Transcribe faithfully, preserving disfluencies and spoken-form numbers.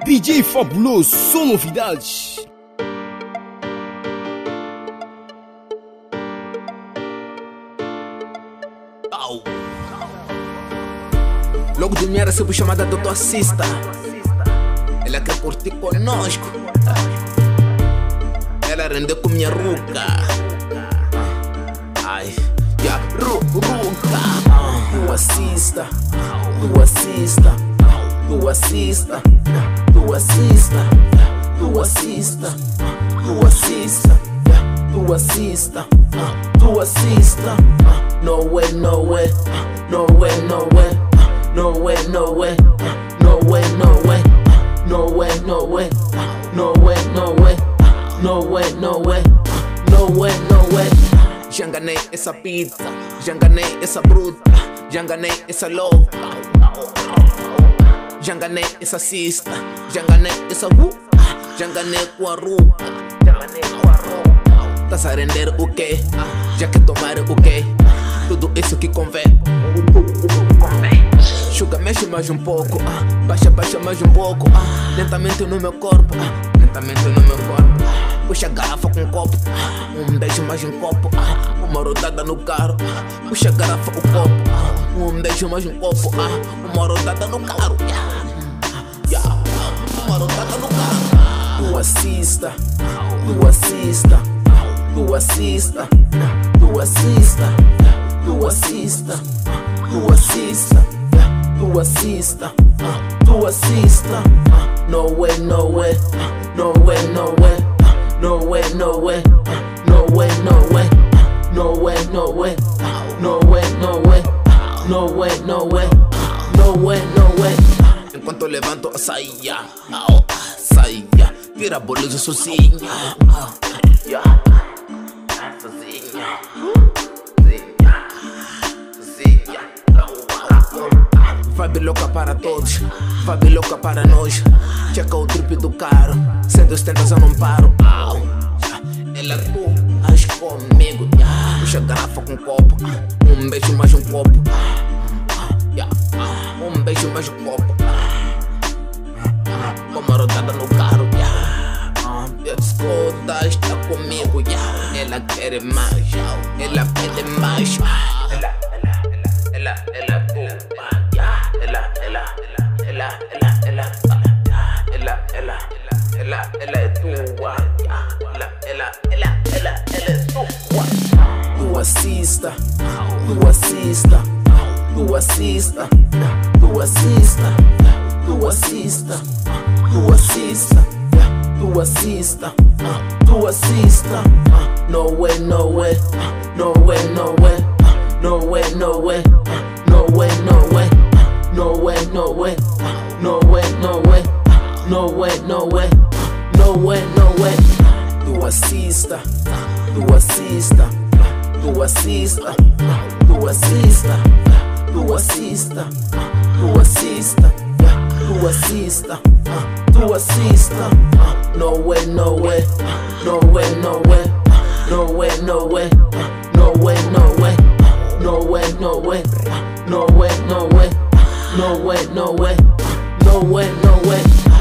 D J Faboloso nove Dades. Logo de manhã recebo chamada do doutor Assista. Ela quer curtir conosco. Ela rendeu com minha ruca. Ai, ya, ru, ruca. Tu assista, tu assista, tu assista, tu assista, tu assista, tu assista, tu assista, tu assista. No way, no way, no way, no way. No way, no way, no way, no way, no way, no way, no way, no way, no way, no way, no way, no way. Já enganei essa pizza, já enganei essa bruta, já enganei essa louca, já enganei essa cista, já enganei essa ru, já enganei com a ruca, já enganei com a ruca. Tá a render o quê? Já que tomar o quê? Tudo isso que convém. Suga, mexe mais um pouco, ah. Baixa, baixa mais um pouco, ah. Lentamente no meu corpo, ah. Lentamente no meu corpo, ah. Puxa a garrafa com um copo, ah. Um beijo mais um copo, ah. Uma rodada no carro, ah. Puxa a garrafa, o copo, ah. Um beijo mais um copo, ah. Uma rodada no carro, yeah. Yeah. Uma rodada no carro. Tu assista, tu assista, tu assista, tu assista, tu assista, tu assista, tu assista, tu assista. No way, no way, no way, no way, no way, no way, no way, no way, no way, no way, no way, no way, no way, no way, no way, no way. Enquanto levanto a saia, saia, tira bolos sozinha, sozinha. Vibe louca para todos, vibe louca para nós. Checa o drip do carro, cento e setenta eu não paro. Ela tu, age comigo. Puxa a garrafa com um copo, um beijo mais um copo. Um beijo mais um copo. Com uma rodada no carro. Escuta, está comigo. Ela quer mais, ela pede mais. Ela, ela, ela, ela, ela. Ela, ela, ela, ela, ela, ela, ela, ela, ela é tua. Ela, ela, ela, ela, ela é tua. Tu assista, tu assista, tu assista, tu assista, tu assista, tu assista, tu assista, tu assista. No way, no way, no way, no way, no way, no way, no way, no way. No way, no way, no way, no way, no way, no way, no way, no way. Tu assista, tu assista, tu assista, tu assista, tu assista, tu assista, tu assista, tu assista. No way, no way, no way, no way, no way, no way, no way, no way, no way, no way, no way, no way. No way, no way, no way, no way.